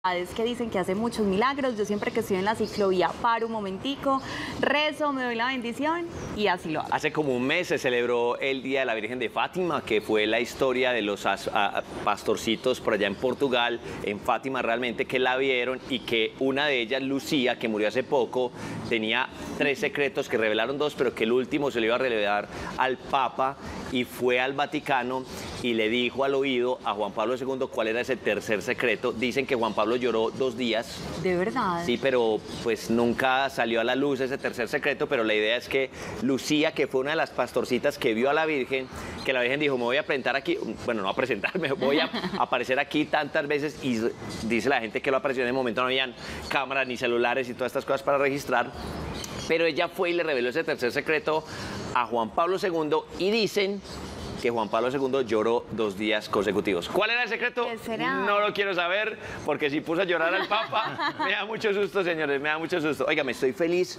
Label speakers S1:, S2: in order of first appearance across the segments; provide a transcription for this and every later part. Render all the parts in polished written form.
S1: Es que dicen que hace muchos milagros. Yo siempre que estoy en la ciclovía paro un momentico, rezo, me doy la bendición y así lo hago.
S2: Hace como un mes se celebró el Día de la Virgen de Fátima, que fue la historia de los pastorcitos por allá en Portugal, en Fátima realmente, que la vieron y que una de ellas, Lucía, que murió hace poco, tenía 3 secretos que revelaron 2, pero que el último se lo iba a revelar al Papa y fue al Vaticano y le dijo al oído a Juan Pablo II cuál era ese tercer secreto. Dicen que Juan Pablo lloró 2 días.
S1: ¿De verdad?
S2: Sí, pero pues nunca salió a la luz ese tercer secreto, pero la idea es que Lucía, que fue una de las pastorcitas que vio a la Virgen, que la Virgen dijo, me voy a presentar aquí, bueno, no a presentarme, voy a aparecer aquí tantas veces, y dice la gente que lo apareció en el momento, no habían cámaras ni celulares y todas estas cosas para registrar, pero ella fue y le reveló ese tercer secreto a Juan Pablo II y dicen que Juan Pablo II lloró 2 días consecutivos. ¿Cuál era el secreto?
S1: ¿Qué será?
S2: No lo quiero saber, porque si puso a llorar al Papa, me da mucho susto, señores, me da mucho susto. Oiga, me estoy feliz.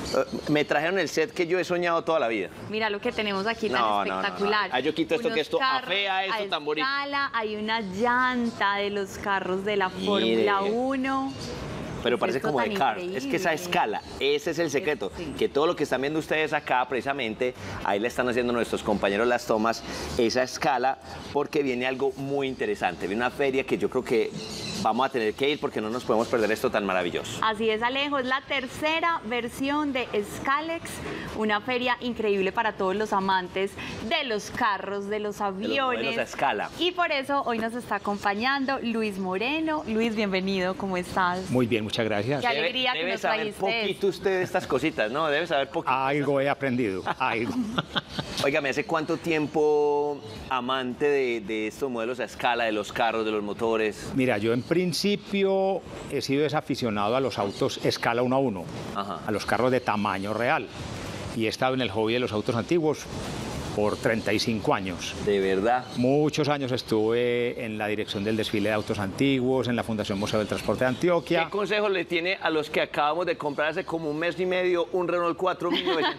S2: Me trajeron el set que yo he soñado toda la vida.
S1: Mira lo que tenemos aquí tan espectacular.
S2: Ah, yo quito esto, que esto afea esto tan bonito.
S1: Hay una llanta de los carros de la Fórmula 1.
S2: Pero parece como de car.
S1: Increíble.
S2: Es que esa escala, ese es el secreto.
S1: Sí.
S2: Que todo lo que están viendo ustedes acá, precisamente, ahí le están haciendo nuestros compañeros las tomas, esa escala, porque viene algo muy interesante. Viene una feria que yo creo que vamos a tener que ir porque no nos podemos perder esto tan maravilloso.
S1: Así es, Alejo, es la tercera versión de Scalex, una feria increíble para todos los amantes de los carros, de los aviones.
S2: De los modelos a escala.
S1: Y por eso hoy nos está acompañando Luis Moreno. Luis, bienvenido, ¿cómo estás?
S3: Muy bien, muchas gracias.
S1: Qué alegría que nos trajiste.
S2: Debe saber poquito usted de estas cositas, ¿no? Debe saber poquito.
S3: Algo he aprendido, algo.
S2: Óigame, ¿hace cuánto tiempo amante de estos modelos a escala, de los carros, de los motores?
S3: Mira, yo en principio he sido desaficionado a los autos escala 1 a 1, a los carros de tamaño real. Y he estado en el hobby de los autos antiguos por 35 años.
S2: ¿De verdad?
S3: Muchos años estuve en la dirección del desfile de autos antiguos, en la Fundación Museo del Transporte de Antioquia.
S2: ¿Qué consejo le tiene a los que acabamos de comprar hace como un mes y medio un Renault 4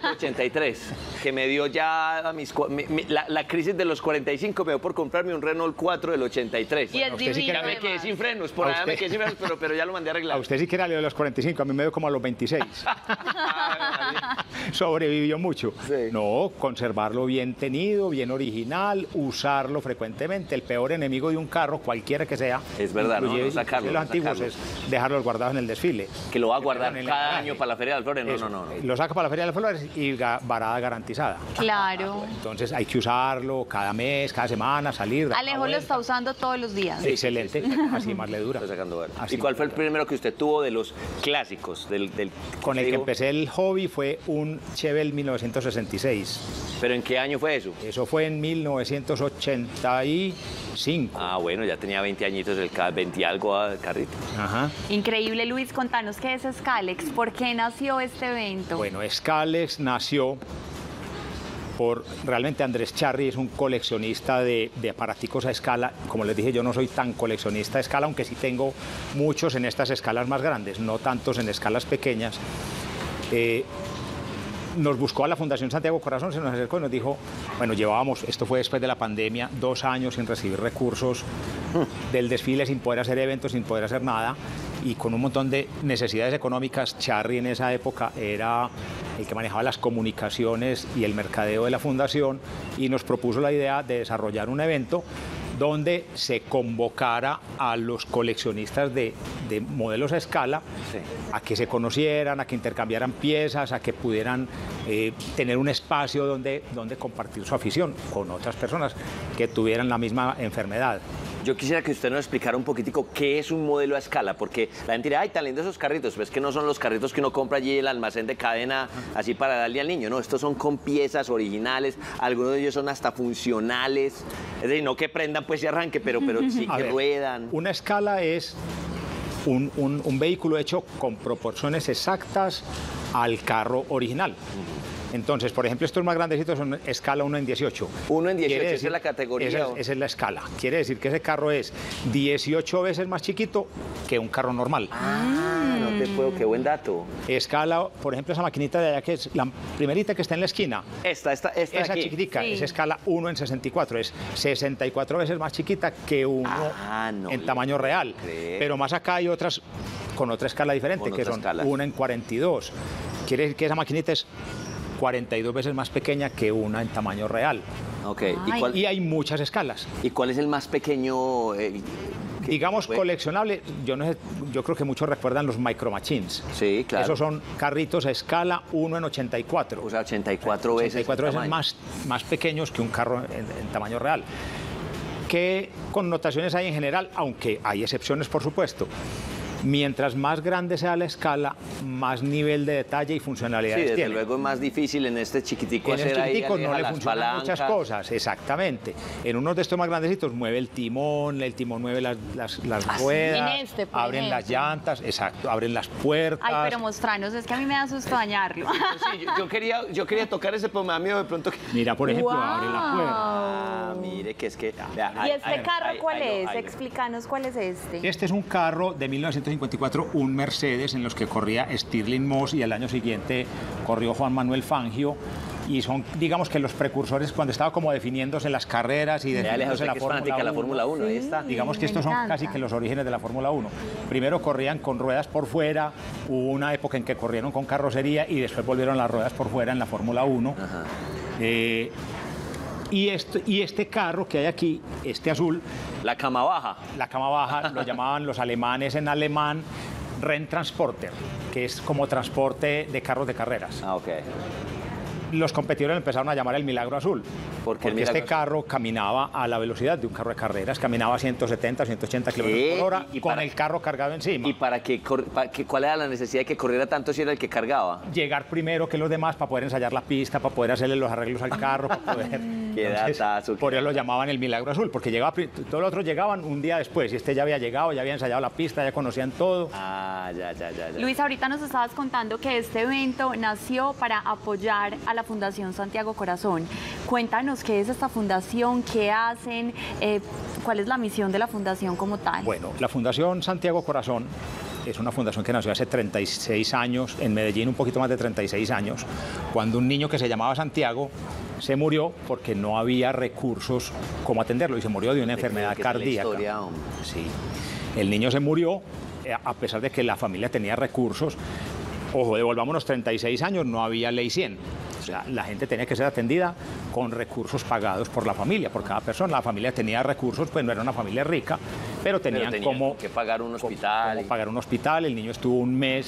S2: 1983? Que me dio ya a mis... la crisis de los 45 me dio por comprarme un Renault 4 del 83.
S1: Y es divino,
S2: ya me quedé sin frenos, por allá me quedé sin frenos, pero ya lo mandé a arreglar.
S3: A usted sí que era de los 45, a mí me dio como a los 26. Sobrevivió mucho.
S2: Sí.
S3: No, conservarlo bien tenido, bien original, usarlo frecuentemente. El peor enemigo de un carro, cualquiera que sea,
S2: es verdad, ¿no? No sacarlo,
S3: de los antiguos, es dejarlos guardados en el desfile.
S2: Que lo va a guardar cada año para la Feria de las Flores. No.
S3: Lo saca para la Feria de las Flores y varada garantizada.
S1: Claro.
S3: Entonces hay que usarlo cada mes, cada semana, salir.
S1: Alejo lo está usando todos los días.
S3: Excelente, así más le dura.
S2: Está sacando
S3: así.
S2: ¿Y cuál fue el primero que usted tuvo de los clásicos?
S3: Con el que empecé el hobby fue un Chevelle 1966.
S2: ¿Pero en qué año fue eso?
S3: Eso fue en 1985.
S2: Ah, bueno, ya tenía 20 añitos, 20 algo carrito.
S3: Ajá.
S1: Increíble, Luis, contanos qué es Scalex, ¿por qué nació este evento?
S3: Bueno, Scalex nació por, realmente Andrés Charri es un coleccionista de aparaticos a escala. Como les dije, yo no soy tan coleccionista a escala, aunque sí tengo muchos en estas escalas más grandes, no tantos en escalas pequeñas. Nos buscó a la Fundación Santiago Corazón, se nos acercó y nos dijo, bueno, llevábamos, esto fue después de la pandemia, 2 años sin recibir recursos del desfile, sin poder hacer eventos, sin poder hacer nada, y con un montón de necesidades económicas. Charri en esa época era el que manejaba las comunicaciones y el mercadeo de la fundación, y nos propuso la idea de desarrollar un evento donde se convocara a los coleccionistas de modelos a escala, sí, a que se conocieran, a que intercambiaran piezas, a que pudieran tener un espacio donde compartir su afición con otras personas que tuvieran la misma enfermedad.
S2: Yo quisiera que usted nos explicara un poquitico qué es un modelo a escala, porque la gente dirá, ay, tan lindos esos carritos, pero es que no son los carritos que uno compra allí en el almacén de cadena, así para darle al niño, no, estos son con piezas originales, algunos de ellos son hasta funcionales, es decir, no que prendan pues y arranque, pero sí que ruedan.
S3: Una escala es un vehículo hecho con proporciones exactas al carro original. Entonces, por ejemplo, estos más grandecitos son escala 1 en 18.
S2: 1 en 18, esa es la categoría.
S3: Esa es la escala. Quiere decir que ese carro es 18 veces más chiquito que un carro normal.
S2: no te puedo, qué buen dato.
S3: Escala, por ejemplo, esa maquinita de allá, que es la primerita que está en la esquina.
S2: Esa
S3: Esa
S2: aquí.
S3: chiquitica,
S1: Sí.
S3: es escala 1 en 64, es 64 veces más chiquita que 1
S2: no
S3: en
S2: le
S3: tamaño
S2: puedo
S3: real.
S2: creer.
S3: Pero más acá hay otras con otra escala diferente,
S2: Con
S3: que
S2: otra
S3: son
S2: escala.
S3: 1 en 42. Quiere decir que esa maquinita es 42 veces más pequeña que una en tamaño real.
S2: Ok,
S1: Ay.
S3: Y hay muchas escalas.
S2: ¿Y cuál es el más pequeño?
S3: Digamos,
S2: fue?
S3: coleccionable, yo no sé, yo creo que muchos recuerdan los Micro Machines.
S2: Sí, claro.
S3: Esos son carritos a escala 1 en 84.
S2: O sea, 84 veces.
S3: 84
S2: el
S3: veces
S2: tamaño.
S3: más pequeños que un carro en tamaño real. ¿Qué connotaciones hay en general? Aunque hay excepciones, por supuesto. Mientras más grande sea la escala, más nivel de detalle y
S2: Sí,
S3: funcionalidades
S2: desde
S3: tiene.
S2: luego es más difícil en este chiquitico
S3: En el
S2: hacer ahí
S3: chiquitico no le
S2: las
S3: funcionan muchas
S2: palancas.
S3: cosas, exactamente. En unos de estos más grandecitos mueve el timón mueve las
S1: sí.
S3: ruedas,
S1: En este, por
S3: abren las
S1: ejemplo.
S3: llantas, exacto, abren las puertas.
S1: Ay, pero mostranos, es que a mí me da susto dañarlo.
S2: Sí, yo quería tocar ese, pero me da miedo de pronto que...
S3: Mira, por ejemplo,
S1: Wow.
S3: abre la puerta.
S2: Ah, mire que es que... vea,
S1: ¿Y este carro cuál es?
S2: ahí lo-
S1: Explícanos cuál es este.
S3: Este es un carro de 1954, un Mercedes en los que corría Stirling Moss y al año siguiente corrió Juan Manuel Fangio. Y son, digamos que los precursores cuando estaba como definiéndose las carreras y
S2: Vea, Aleja,
S3: definiéndose
S2: usted
S3: la
S2: que es fanática de la Fórmula 1, ahí está.
S3: Digamos que
S1: me
S3: estos son
S1: encanta.
S3: casi que los orígenes de la Fórmula 1. Primero corrían con ruedas por fuera, hubo una época en que corrieron con carrocería y después volvieron las ruedas por fuera en la Fórmula 1.
S2: Ajá.
S3: Y este carro que hay aquí, este azul,
S2: La cama baja.
S3: la cama baja, lo llamaban los alemanes en alemán Renntransporter, que es como transporte de carros de carreras.
S2: Ah, ok.
S3: Los competidores empezaron a llamar el Milagro Azul,
S2: ¿Por qué el
S3: porque este
S2: Milagro
S3: carro caminaba a la velocidad de un carro de carreras, caminaba a 170, 180 kilómetros por hora
S2: ¿Y
S3: con
S2: para-
S3: el carro cargado encima.
S2: ¿Y cuál era la necesidad de que corriera tanto si era el que cargaba?
S3: Llegar primero que los demás para poder ensayar la pista, para poder hacerle los arreglos al carro, para poder...
S2: Qué datazo,
S3: por
S2: qué
S3: eso lo llamaban el Milagro Azul, porque llegaba, todos los otros llegaban un día después y este ya había llegado, ya había ensayado la pista, ya conocían todo.
S2: Ah, ya.
S1: Luis, ahorita nos estabas contando que este evento nació para apoyar a la Fundación Santiago Corazón. Cuéntanos qué es esta fundación, qué hacen, cuál es la misión de la fundación como tal.
S3: Bueno, la Fundación Santiago Corazón es una fundación que nació hace 36 años, en Medellín un poquito más de 36 años, cuando un niño que se llamaba Santiago se murió porque no había recursos como atenderlo y se murió de una enfermedad
S2: ¿Qué tal la
S3: cardíaca.
S2: historia, hombre?
S3: Sí. El niño se murió a pesar de que la familia tenía recursos. Ojo, devolvámonos 36 años, no había ley 100. O sea, la gente tenía que ser atendida con recursos pagados por la familia, por cada persona. La familia tenía recursos, pues no era una familia rica, pero tenían como
S2: que pagar un hospital.
S3: como pagar un hospital. El niño estuvo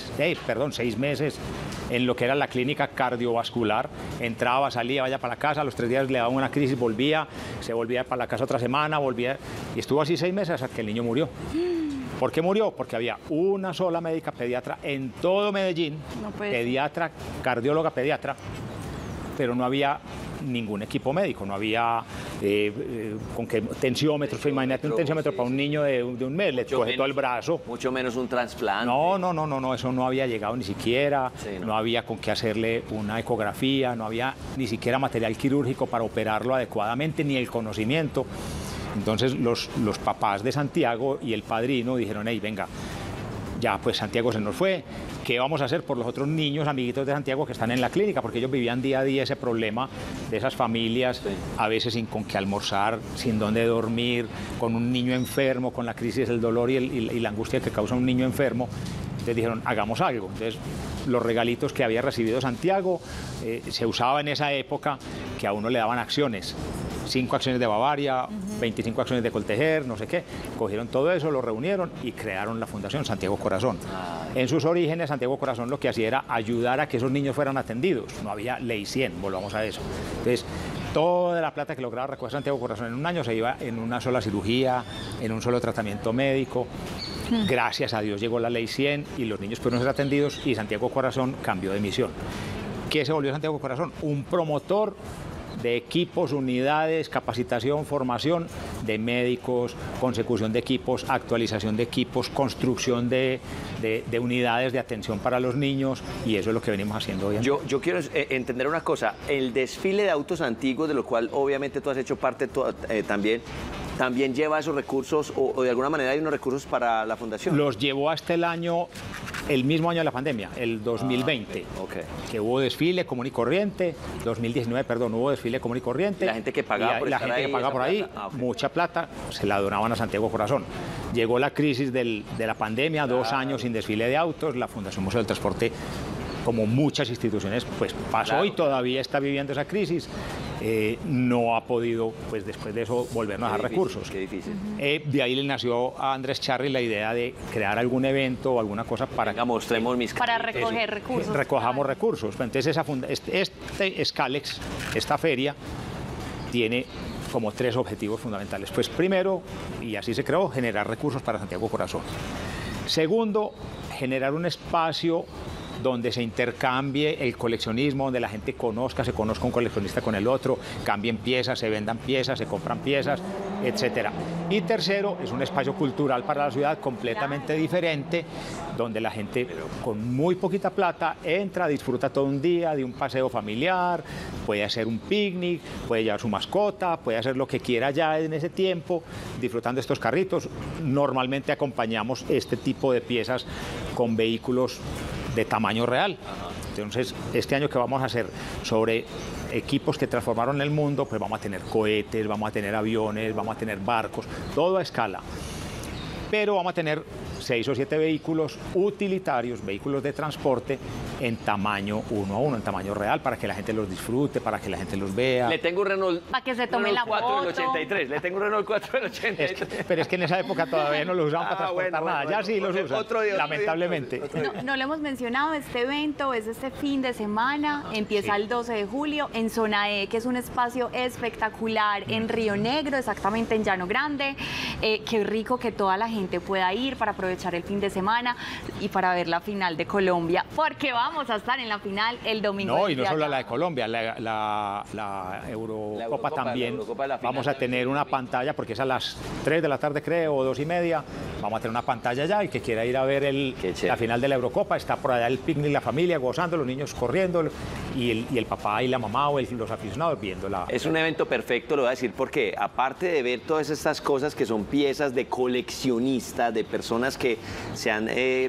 S3: 6 meses en lo que era la clínica cardiovascular. Entraba, salía, vaya para la casa, a los 3 días le daba una crisis, volvía, se volvía para la casa otra semana, volvía. Y estuvo así 6 meses hasta que el niño murió. ¿Por qué murió? Porque había una sola médica pediatra en todo Medellín,
S1: No puede ser.
S3: pediatra, cardióloga pediatra, pero no había ningún equipo médico, no había con qué tensiómetros, imagínate un tensiómetro
S2: sí,
S3: para un niño de un mes, le
S2: Mucho
S3: coge todo el
S2: menos.
S3: brazo.
S2: Mucho menos un trasplante.
S3: No, eso no había llegado ni siquiera,
S2: Sí, no.
S3: no había con qué hacerle una ecografía, no había ni siquiera material quirúrgico para operarlo adecuadamente, ni el conocimiento. Entonces los papás de Santiago y el padrino dijeron, hey, venga, ya pues Santiago se nos fue, ¿qué vamos a hacer por los otros niños, amiguitos de Santiago que están en la clínica? Porque ellos vivían día a día ese problema de esas familias,
S2: Sí.
S3: a veces sin con qué almorzar, sin dónde dormir, con un niño enfermo, con la crisis, el dolor y la angustia que causa un niño enfermo. Entonces dijeron, hagamos algo. Entonces, los regalitos que había recibido Santiago, se usaba en esa época que a uno le daban acciones. 5 acciones de Bavaria, 25 acciones de Coltejer, no sé qué. Cogieron todo eso, lo reunieron y crearon la Fundación Santiago Corazón. En sus orígenes, Santiago Corazón lo que hacía era ayudar a que esos niños fueran atendidos. No había ley 100, volvamos a eso. Entonces, toda la plata que lograba recoger Santiago Corazón en un año se iba en una sola cirugía, en un solo tratamiento médico. Gracias a Dios llegó la ley 100 y los niños pudieron ser atendidos y Santiago Corazón cambió de misión. ¿Qué se volvió Santiago Corazón? Un promotor de equipos, unidades, capacitación, formación de médicos, consecución de equipos, actualización de equipos, construcción de unidades de atención para los niños y eso es lo que venimos haciendo hoy en día.
S2: Yo quiero entender una cosa, el desfile de autos antiguos, de lo cual obviamente tú has hecho parte también lleva esos recursos o de alguna manera hay unos recursos para la fundación.
S3: Los llevó hasta el año el mismo año de la pandemia, el 2020, que hubo desfile común y corriente, 2019, perdón, hubo desfile común y corriente.
S2: La gente que pagaba por
S3: la gente que pagaba por ahí, mucha plata, se la donaban a Santiago Corazón. Llegó la crisis de la pandemia, 2 años sin desfile de autos, la Fundación Museo del Transporte, como muchas instituciones, pues pasó y todavía está viviendo esa crisis. No ha podido, pues después de eso, volvernos a dar recursos.
S2: Qué difícil.
S3: De ahí le nació a Andrés Charri la idea de crear algún evento o alguna cosa para...
S2: Venga, mostremos mis
S1: para recoger recursos.
S3: Recojamos recursos. Entonces, este Scalex, esta feria, tiene como 3 objetivos fundamentales. Pues primero, y así se creó, generar recursos para Santiago Corazón. Segundo, generar un espacio donde se intercambie el coleccionismo, donde la gente se conozca un coleccionista con el otro, cambien piezas, se vendan piezas, se compran piezas, etc. Y tercero, es un espacio cultural para la ciudad completamente diferente, donde la gente con muy poquita plata entra, disfruta todo un día de un paseo familiar, puede hacer un picnic, puede llevar su mascota, puede hacer lo que quiera ya en ese tiempo, disfrutando estos carritos. Normalmente acompañamos este tipo de piezas con vehículos de tamaño real. Entonces, este año que vamos a hacer sobre equipos que transformaron el mundo, pues vamos a tener cohetes, vamos a tener aviones, vamos a tener barcos, todo a escala. Pero vamos a tener 6 o 7 vehículos utilitarios, vehículos de transporte en tamaño 1 a 1, en tamaño real, para que la gente los disfrute, para que la gente los vea.
S2: Le tengo un Renault,
S1: para que se tome la
S2: 4 del
S1: foto.
S2: 83, le tengo un Renault 4 del 83.
S3: Pero es que en esa época todavía no lo usaban para transportar nada, ya sí los usan,
S2: otro día,
S3: lamentablemente.
S1: No lo hemos mencionado, este evento es este fin de semana, empieza el 12 de julio en Zona E, que es un espacio espectacular en Río Negro, exactamente en Llano Grande. Qué rico que toda la gente pueda ir para aprovechar el fin de semana y para ver la final de Colombia, porque vamos a estar en la final el domingo.
S3: No, y no solo la de Colombia, la Eurocopa también. Vamos a tener una pantalla, porque es a las 3 de la tarde creo, o 2:30, vamos a tener una pantalla ya, el que quiera ir a ver la final de la Eurocopa, está por allá el picnic, la familia gozando, los niños corriendo, y el papá y la mamá o los aficionados viéndola.
S2: Es un evento perfecto, lo voy a decir, porque aparte de ver todas estas cosas que son piezas de coleccionistas, de personas que se han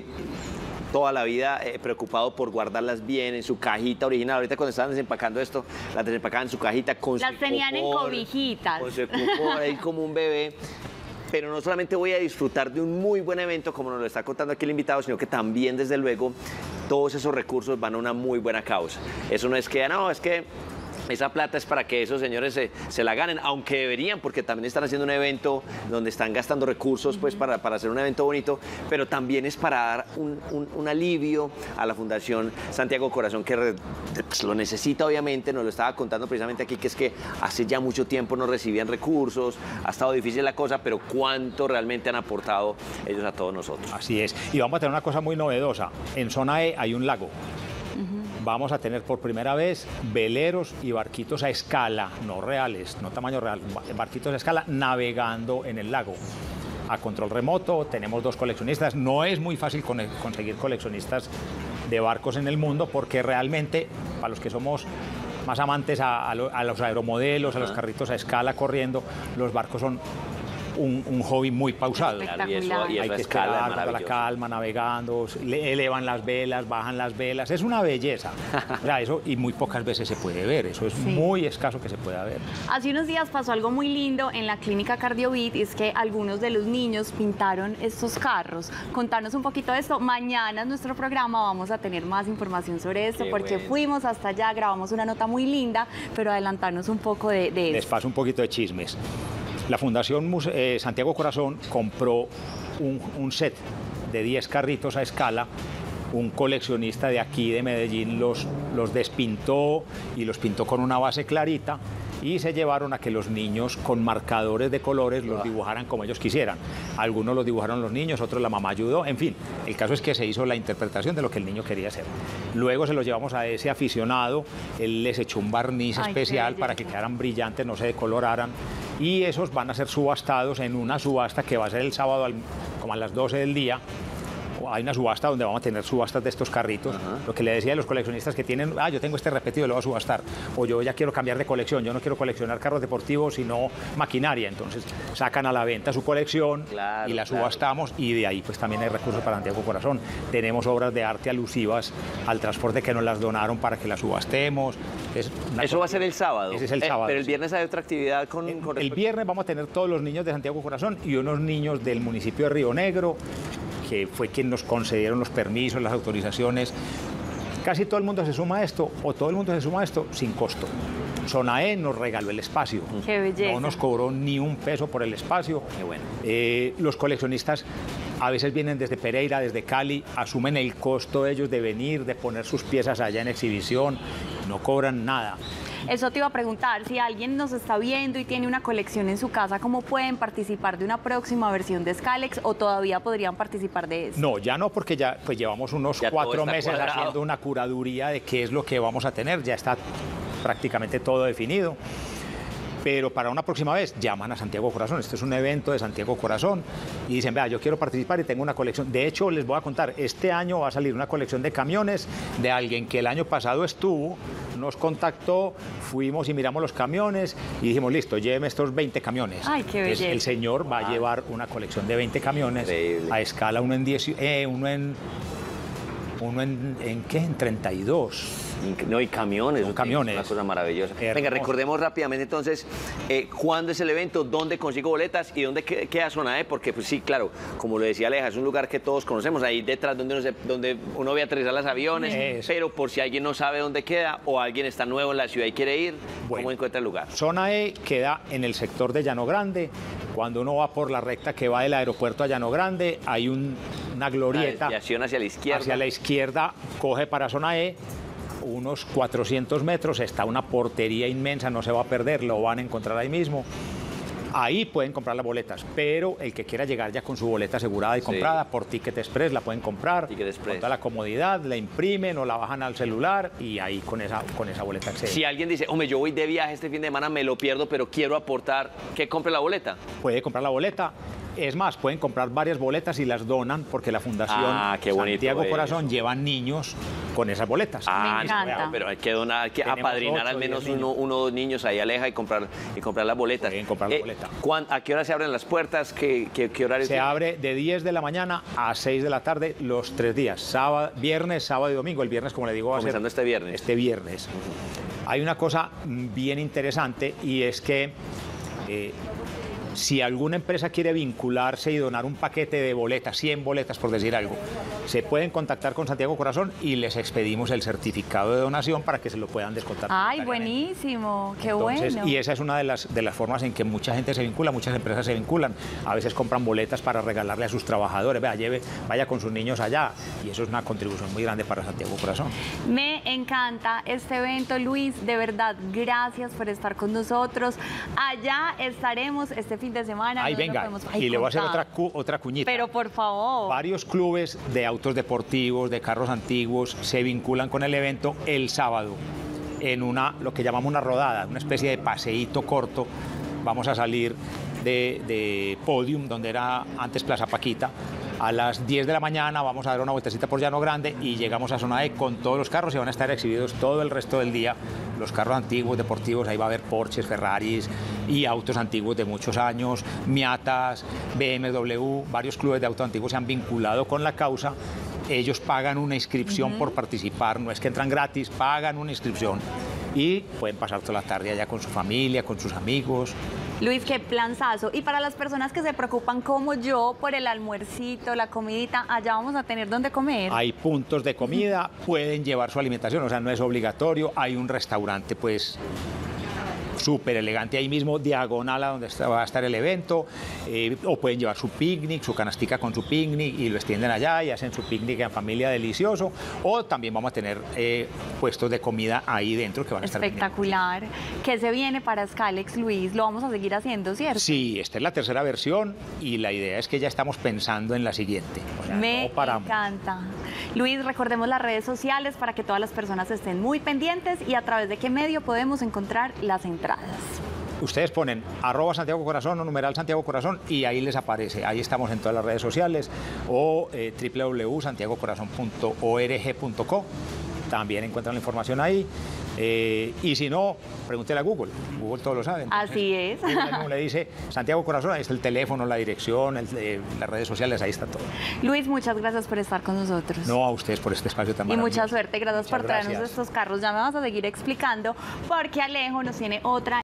S2: toda la vida preocupado por guardarlas bien en su cajita original. Ahorita cuando estaban desempacando esto, las desempacaban en su cajita con
S1: las tenían en cobijitas.
S2: Con su ecopor, ahí como un bebé. Pero no solamente voy a disfrutar de un muy buen evento, como nos lo está contando aquí el invitado, sino que también, desde luego, todos esos recursos van a una muy buena causa. Eso no es que, no, es que esa plata es para que esos señores se la ganen, aunque deberían, porque también están haciendo un evento donde están gastando recursos pues, para hacer un evento bonito, pero también es para dar un alivio a la Fundación Santiago Corazón, que pues, lo necesita obviamente. Nos lo estaba contando precisamente aquí, que es que hace ya mucho tiempo no recibían recursos, ha estado difícil la cosa, pero cuánto realmente han aportado ellos a todos nosotros.
S3: Así es, y vamos a tener una cosa muy novedosa. En Zona E hay un lago. Vamos a tener por primera vez veleros y barquitos a escala, no reales, no tamaño real, barquitos a escala navegando en el lago. A control remoto, tenemos 2 coleccionistas. No es muy fácil conseguir coleccionistas de barcos en el mundo, porque realmente, para los que somos más amantes a los aeromodelos, a los carritos a escala corriendo, los barcos son un hobby muy pausado.
S2: Claro, y eso
S3: hay que esperar toda la calma, navegando, elevan las velas, bajan las velas, es una belleza. O sea, eso, y muy pocas veces se puede ver, eso es muy escaso que se pueda ver.
S1: Hace unos días pasó algo muy lindo en la clínica Cardiovit, y es que algunos de los niños pintaron estos carros. Contanos un poquito de esto. Mañana en nuestro programa vamos a tener más información sobre esto, porque fuimos hasta allá, grabamos una nota muy linda, pero adelantarnos un poco de esto.
S3: Les paso un poquito de chismes. La Fundación Santiago Corazón compró un set de 10 carritos a escala. Un coleccionista de aquí de Medellín los despintó y los pintó con una base clarita, y se llevaron a que los niños con marcadores de colores los dibujaran como ellos quisieran. Algunos los dibujaron los niños, otros la mamá ayudó, en fin. El caso es que se hizo la interpretación de lo que el niño quería hacer. Luego se los llevamos a ese aficionado, él les echó un barniz especial para que quedaran brillantes, no se decoloraran, y esos van a ser subastados en una subasta que va a ser el sábado como a las 12 del día, hay una subasta donde vamos a tener subastas de estos carritos. Lo que le decía a los coleccionistas que tienen, yo tengo este repetido, lo voy a subastar. O yo ya quiero cambiar de colección, yo no quiero coleccionar carros deportivos, sino maquinaria. Entonces sacan a la venta su colección y la subastamos y de ahí pues también hay recursos para Santiago Corazón. Tenemos obras de arte alusivas al transporte que nos las donaron para que las subastemos.
S2: Eso va a ser el sábado.
S3: Ese es el sábado.
S2: Pero el viernes hay otra actividad
S3: el viernes vamos a tener todos los niños de Santiago Corazón y unos niños del municipio de Río Negro, que fue quien nos concedieron los permisos, las autorizaciones. Casi todo el mundo se suma a esto, o todo el mundo se suma a esto sin costo. Sonae nos regaló el espacio.
S1: Qué belleza.
S3: No nos cobró ni un peso por el espacio.
S2: Qué bueno.
S3: Los coleccionistas a veces vienen desde Pereira, desde Cali, asumen el costo ellos de venir, de poner sus piezas allá en exhibición, no cobran nada.
S1: Eso te iba a preguntar, si alguien nos está viendo y tiene una colección en su casa, ¿cómo pueden participar de una próxima versión de Scalex o todavía podrían participar de eso?
S3: No, ya no, porque ya pues llevamos unos 4 meses cuadrado, haciendo una curaduría de qué es lo que vamos a tener, ya está prácticamente todo definido. Pero para una próxima vez llaman a Santiago Corazón. Este es un evento de Santiago Corazón y dicen, vea, yo quiero participar y tengo una colección. De hecho, les voy a contar, este año va a salir una colección de camiones de alguien que el año pasado estuvo, nos contactó, fuimos y miramos los camiones y dijimos, listo, lléveme estos 20 camiones.
S1: Ay, qué belleza.
S3: El señor va a llevar una colección de 20 camiones.
S2: Increíble.
S3: A escala, uno en 10, uno en ¿qué? En 32.
S2: No, y camiones.
S3: Camiones.
S2: Una cosa maravillosa.
S3: Hermoso.
S2: Venga, recordemos rápidamente entonces cuándo es el evento, dónde consigo boletas y dónde queda Sonae, porque pues sí, claro, como lo decía Aleja, es un lugar que todos conocemos, ahí detrás donde uno ve aterrizar los aviones, pero por si alguien no sabe dónde queda o alguien está nuevo en la ciudad y quiere ir, ¿cómo encuentra el lugar?
S3: Sonae queda en el sector de Llano Grande. Cuando uno va por la recta que va del aeropuerto a Llano Grande, hay una glorieta.
S2: Una desviación hacia la izquierda.
S3: Hacia la izquierda, coge para Sonae. Unos 400 metros, está una portería inmensa, no se va a perder, lo van a encontrar ahí mismo. Ahí pueden comprar las boletas, pero el que quiera llegar ya con su boleta asegurada y comprada por Ticket Express la pueden comprar con toda la comodidad, la imprimen o la bajan al celular y ahí con esa boleta acceden.
S2: Si alguien dice, hombre, yo voy de viaje este fin de semana, me lo pierdo, pero quiero aportar, ¿qué compre la boleta?
S3: Puede comprar la boleta. Es más, pueden comprar varias boletas y las donan porque la Fundación Santiago Corazón lleva niños con esas boletas.
S1: Me encanta.
S2: Pero hay que donar, hay que apadrinar al menos uno o dos niños ahí, Aleja, y comprar las boletas.
S3: Pueden comprar la boleta.
S2: ¿A qué hora se abren las puertas? ¿Qué horario?
S3: Se abre de 10 de la mañana a 6 de la tarde los 3 días, viernes, sábado y domingo. El viernes, como le digo, va a ser
S2: comenzando este viernes.
S3: Este viernes. Hay una cosa bien interesante y es que si alguna empresa quiere vincularse y donar un paquete de boletas, 100 boletas por decir algo, se pueden contactar con Santiago Corazón y les expedimos el certificado de donación para que se lo puedan descontar.
S1: ¡Ay, buenísimo! ¡Qué
S3: Entonces,
S1: bueno!
S3: Y esa es una de las formas en que mucha gente se vincula, muchas empresas se vinculan. A veces compran boletas para regalarle a sus trabajadores. Vea, vaya con sus niños allá. Y eso es una contribución muy grande para Santiago Corazón.
S1: Me encanta este evento, Luis. De verdad, gracias por estar con nosotros. Allá estaremos este fin de semana.
S3: Ahí venga, y le voy a hacer otra cuñita.
S1: Pero por favor.
S3: Varios clubes de autos deportivos, de carros antiguos, se vinculan con el evento el sábado en lo que llamamos una rodada, una especie de paseíto corto. Vamos a salir de Podium, donde era antes Plaza Paquita. A las 10 de la mañana vamos a dar una vueltecita por Llano Grande y llegamos a Sonae con todos los carros y van a estar exhibidos todo el resto del día. Los carros antiguos, deportivos, ahí va a haber Porsches, Ferraris y autos antiguos de muchos años, Miatas, BMW, varios clubes de autos antiguos se han vinculado con la causa. Ellos pagan una inscripción por participar, no es que entran gratis, pagan una inscripción y pueden pasar toda la tarde allá con su familia, con sus amigos.
S1: Luis, qué planzazo. Y para las personas que se preocupan como yo por el almuercito, la comidita, allá vamos a tener dónde comer.
S3: Hay puntos de comida, pueden llevar su alimentación, o sea, no es obligatorio. Hay un restaurante, pues, súper elegante ahí mismo, diagonal a donde va a estar el evento, o pueden llevar su picnic, su canastica con su picnic y lo extienden allá y hacen su picnic en familia delicioso, o también vamos a tener puestos de comida ahí dentro que van a estar
S1: espectacular. ¿Qué se viene para Scalex, Luis? Lo vamos a seguir haciendo, ¿cierto?
S3: Sí, esta es la tercera versión y la idea es que ya estamos pensando en la siguiente. O sea,
S1: me
S3: no paramos.
S1: encanta. Luis, recordemos las redes sociales para que todas las personas estén muy pendientes y a través de qué medio podemos encontrar las entradas.
S3: Ustedes ponen @Santiago Corazón o numeral Santiago Corazón y ahí les aparece. Ahí estamos en todas las redes sociales o www.santiagocorazon.org.co. También encuentran la información ahí. Y si no, pregúntele a Google. Google todo lo sabe. Entonces,
S1: Así es.
S3: Google le dice Santiago Corazón, ahí está el teléfono, la dirección, las redes sociales, ahí está todo.
S1: Luis, muchas gracias por estar con nosotros.
S3: No, a ustedes por este espacio tan
S1: Y
S3: maravilloso.
S1: mucha suerte. Gracias por traernos
S3: gracias.
S1: estos carros. Ya me vas a seguir explicando porque Alejo nos tiene otra